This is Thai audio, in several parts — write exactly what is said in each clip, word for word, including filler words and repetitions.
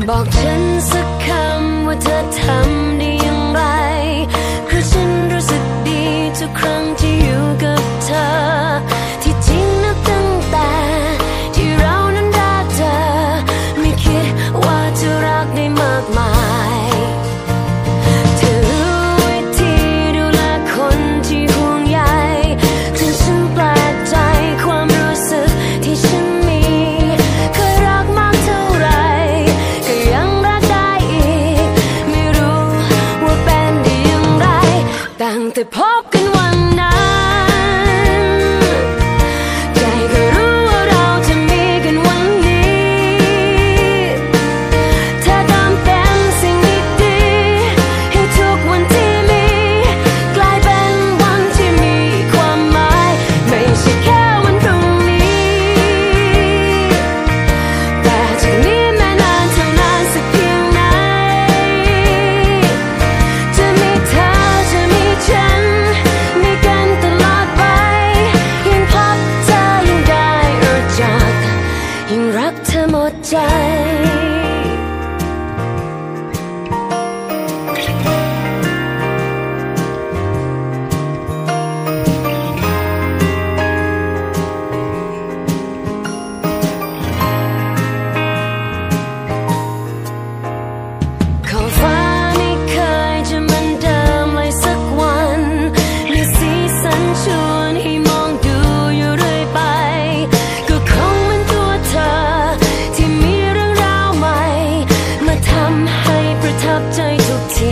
บอกฉันสักคำว่าเธอทำได้อย่างไรเพราะฉันรู้สึกดีทุกครั้งที่อยู่กับเธอที่จริงนับตั้งแต่ที่เรานั้นรักเธอไม่คิดว่าจะรักได้มากมายเธอรู้วิธีดูแลคนที่ห่วงใยจนฉันแปลกใจความรู้สึกที่ฉันมีเคยรักมากเท่าไรก็ยังรักได้อีกไม่รู้ว่าเป็นได้อย่างไรตั้งแต่พบกันวันนั้นใจก็รู้ว่าเราจะมีกันวันนี้เธอตามเต็มสิ่งดีๆให้ทุกวันที่มีกลายเป็นวันที่มีความหมายไม่ใช่แค่วันพรุ่งนี้แต่จากนี้แม้นานเท่านานสักเพียงไหนจะมีเธอจะมีฉันมีกันตลอดไปยิ่งพบเธอยิ่งได้รู้จักยิ่งรักเธอหมดใจขอบฟ้าไม่เคยจะเหมือนเดิมเลยสักวันมีสีสันชวนให้มองดูอยู่เรื่อยไปก็คงเหมือนตัวเธอที่มีเรื่องราวใหม่มาทำให้ประทับใจทุกที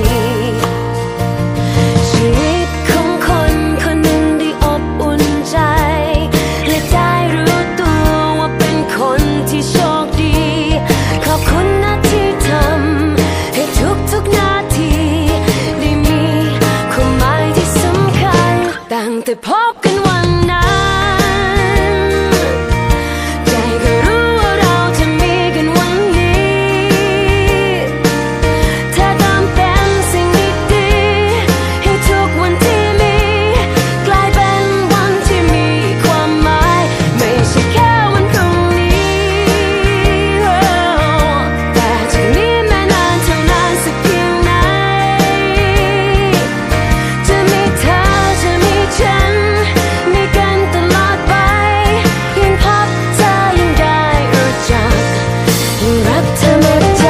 ชีวิตของคนคนหนึ่งได้อบอุ่นใจและได้รู้ตัวว่าเป็นคนที่โชคดีขอบคุณนะที่ทำให้ทุกๆนาทีได้มีความหมายที่สำคัญตั้งแต่พบกันวันนั้นใจก็รู้ว่าเราจะมีกันวันนี้เธอตามเต็มสิ่งดีๆให้ทุกวันที่มีกลายเป็นวันที่มีความหมายไม่ใช่แค่วันพรุ่งนี้แต่จากนี้แม้นานเท่านานสักเพียงไหนจะมีเธอจะมีฉันมีกันตลอดไปยิ่งพบเธอยิ่งได้รู้จักยิ่งรักเธอหมดใจ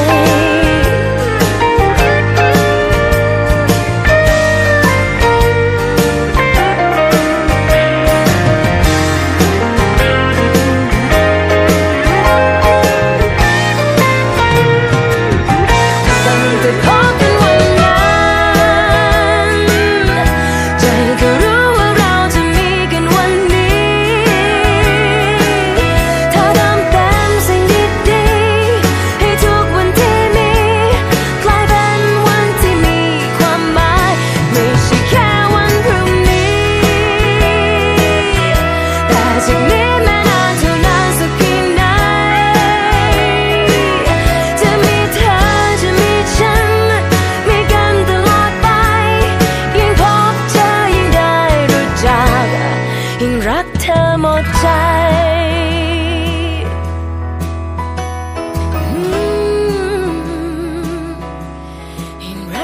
ตั้งแต่พบกันวันนั้นใจก็รู้ว่าเราจะมีกันวันนี้เธอทำเต็มสิ่งดีๆให้ทุกวันที่มีกลายเป็นวันที่มีความหมายไม่ใช่แค่วันพรุ่งนี้แต่จากนี้แม้นานเท่านานสักเพียงไหนจะมีเธอจะมีฉันมีกันตลอดไปยิ่งพบเธอยิ่งได้รู้จักยิ่งรักเธอหมดใจอืมยิ่งรั